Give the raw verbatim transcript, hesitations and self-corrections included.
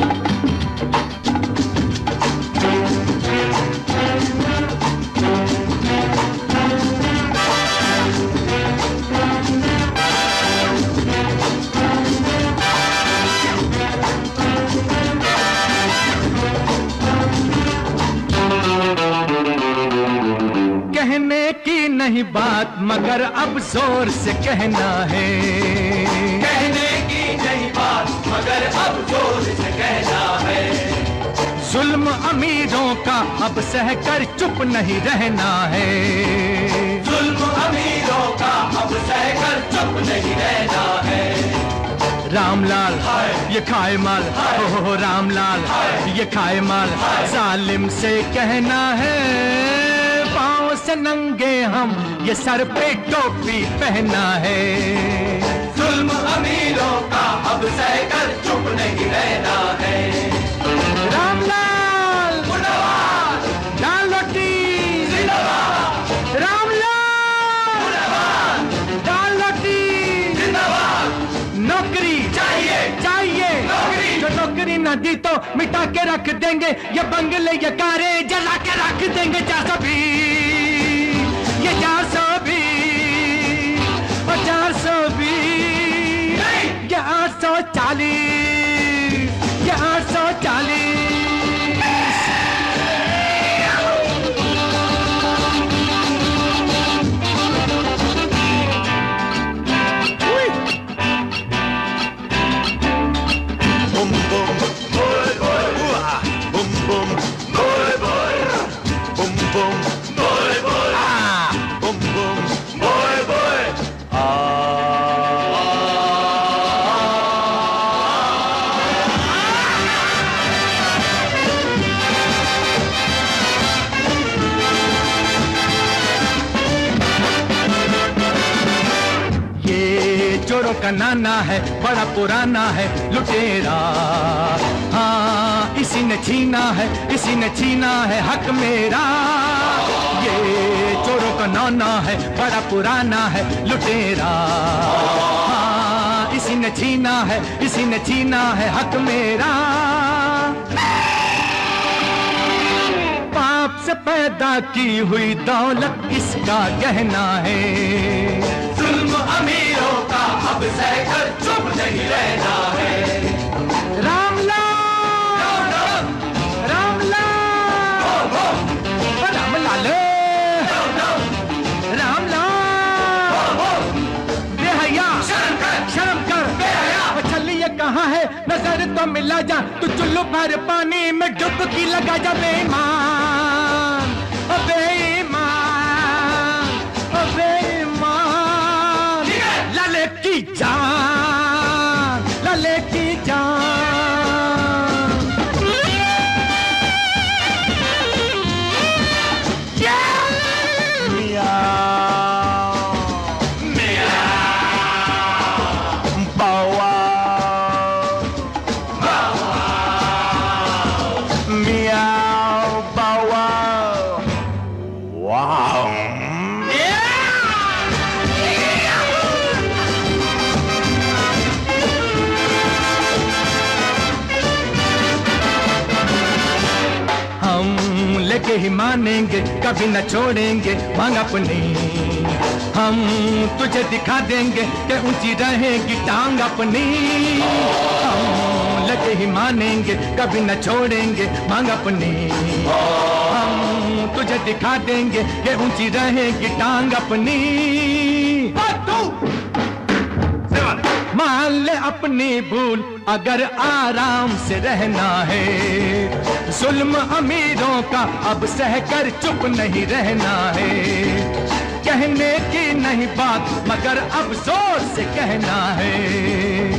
नहीं बात मगर अब जोर से कहना है, कहने की नहीं बात मगर अब जोर से कहना है। जुल्म अमीरों का अब सहकर चुप नहीं रहना है, जुल्म अमीरों का अब सहकर चुप नहीं रहना है। रामलाल ये खाए माल, हो रामलाल ये खाए माल, जालिम से कहना है पाँव से नंगे हम ये सर पे टोपी पहना है। जुल्म अमीरों का अब सहकर चुप नहीं रहना है। रामलाल मुर्दाबाद, दाल रोटी जिंदाबाद, रामलाल मुर्दाबाद, दाल रोटी जिंदाबाद। नौकरी चाहिए चाहिए नौकरी, जो नौकरी न दी तो मिटा के रख देंगे, ये बंगले ये कारें जला के रख देंगे। चार सौ भी ये चार सौ भी और चार सौ भी ये आठ सौ चालीस, ये आठ सौ चालीस। का नाना है बड़ा पुराना है लुटेरा, हाँ इसी ने छीना है, इसी ने छीना है हक मेरा। ये चोरों का नाना है बड़ा पुराना है लुटेरा, हाँ इसी ने छीना है, इसी ने छीना है हक मेरा। पाप से पैदा की हुई दौलत इसका गहना है। जुल्म अमीरों का अब सहकर चुप नहीं रहना है। रामलाल रामलाल रामलाल रामलाल बेहया शर्म कर, शर्म कर बेहया। छलिए कहाँ है नजर तो मिला जा, तू चुल्लू भर पानी में डुबकी लगा जा। बेईमान ओ बेईमान ओ बेईमान, लाले की जान, लाले की जान। मियां मियां बावा मियां बावा, वाव। लेके ही मानेंगे कभी न छोड़ेंगे मांग अपनी, हम तुझे दिखा देंगे कि ऊंची रहेगी टांग अपनी। हम लेके ही मानेंगे कभी न छोड़ेंगे मांग अपनी, हम तुझे दिखा देंगे कि ऊंची रहेगी टांग अपनी। मान ले अपनी भूल अगर आराम से रहना है, जुल्म अमीरों का अब सहकर चुप नहीं रहना है। कहने की नहीं बात मगर अब जोर से कहना है।